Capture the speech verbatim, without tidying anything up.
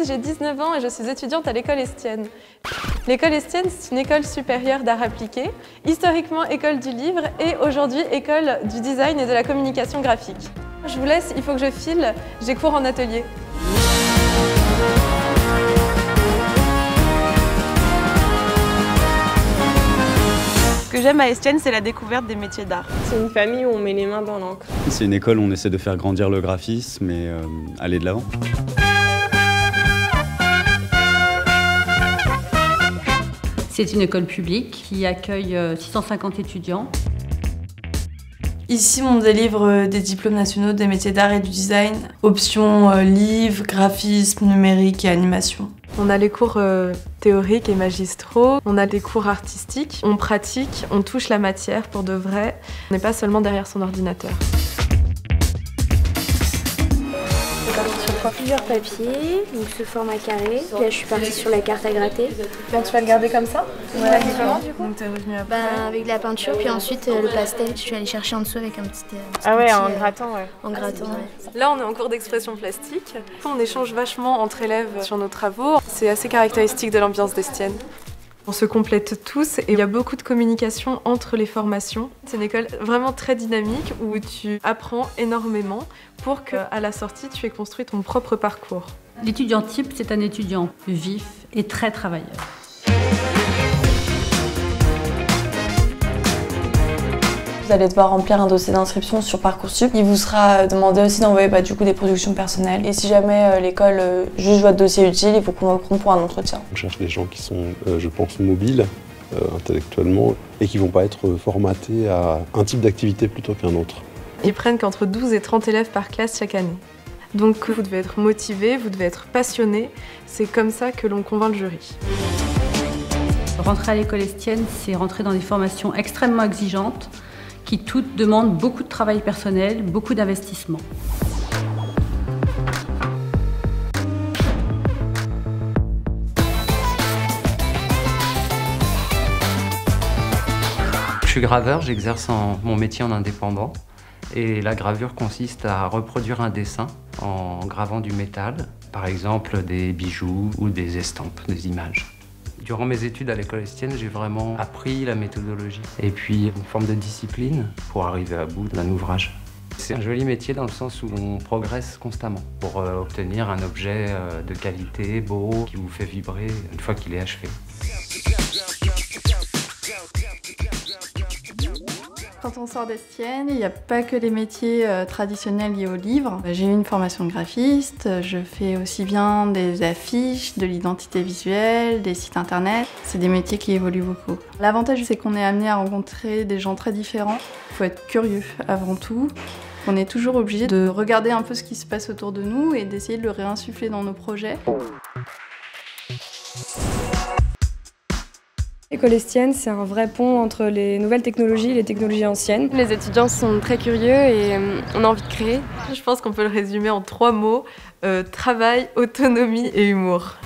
j'ai dix-neuf ans et je suis étudiante à l'école Estienne. L'école Estienne, c'est une école supérieure d'art appliqué, historiquement école du livre et aujourd'hui école du design et de la communication graphique. Je vous laisse, il faut que je file, j'ai cours en atelier. Ce que j'aime à Estienne, c'est la découverte des métiers d'art. C'est une famille où on met les mains dans l'encre. C'est une école où on essaie de faire grandir le graphisme et euh, aller de l'avant. C'est une école publique qui accueille six cent cinquante étudiants. Ici, on délivre des diplômes nationaux des métiers d'art et du design, options euh, livres, graphisme, numérique et animation. On a les cours euh, théoriques et magistraux, on a des cours artistiques, on pratique, on touche la matière pour de vrai. On n'est pas seulement derrière son ordinateur. Plusieurs papiers, donc ce format carré. Là, je suis partie sur la carte à gratter. Bien, tu vas le garder comme ça? Ouais, différent du coup. Donc t'es revenu après. Bah, avec de la peinture, puis ensuite euh, le pastel, je suis allée chercher en dessous avec un petit. Euh, petit ah ouais, outil, en euh, grattant, ouais. En grattant, ouais. Là, on est en cours d'expression plastique. On échange vachement entre élèves sur nos travaux. C'est assez caractéristique de l'ambiance d'Estienne. On se complète tous et il y a beaucoup de communication entre les formations. C'est une école vraiment très dynamique où tu apprends énormément pour qu'à la sortie, tu aies construit ton propre parcours. L'étudiant type, c'est un étudiant vif et très travailleur. Vous allez devoir remplir un dossier d'inscription sur Parcoursup. Il vous sera demandé aussi d'envoyer bah, du coup des productions personnelles. Et si jamais euh, l'école euh, juge votre dossier utile, il faut qu'on le prenne pour un entretien. On cherche des gens qui sont, euh, je pense, mobiles euh, intellectuellement et qui ne vont pas être formatés à un type d'activité plutôt qu'un autre. Ils prennent qu'entre douze et trente élèves par classe chaque année. Donc vous devez être motivé, vous devez être passionné. C'est comme ça que l'on convainc le jury. Rentrer à l'école Estienne, c'est rentrer dans des formations extrêmement exigeantes qui toutes demandent beaucoup de travail personnel, beaucoup d'investissement. Je suis graveur, j'exerce en, mon métier en indépendant et la gravure consiste à reproduire un dessin en gravant du métal, par exemple des bijoux ou des estampes, des images. Durant mes études à l'école Estienne, j'ai vraiment appris la méthodologie et puis une forme de discipline pour arriver à bout d'un ouvrage. C'est un joli métier dans le sens où on progresse constamment pour euh, obtenir un objet euh, de qualité, beau, qui vous fait vibrer une fois qu'il est achevé. Quand on sort d'Estienne, il n'y a pas que les métiers euh, traditionnels liés au livre. J'ai eu une formation de graphiste, je fais aussi bien des affiches, de l'identité visuelle, des sites internet. C'est des métiers qui évoluent beaucoup. L'avantage, c'est qu'on est amené à rencontrer des gens très différents. Il faut être curieux avant tout. On est toujours obligé de regarder un peu ce qui se passe autour de nous et d'essayer de le réinsuffler dans nos projets. L'école Estienne, c'est un vrai pont entre les nouvelles technologies et les technologies anciennes. Les étudiants sont très curieux et on a envie de créer. Je pense qu'on peut le résumer en trois mots, euh, travail, autonomie et humour.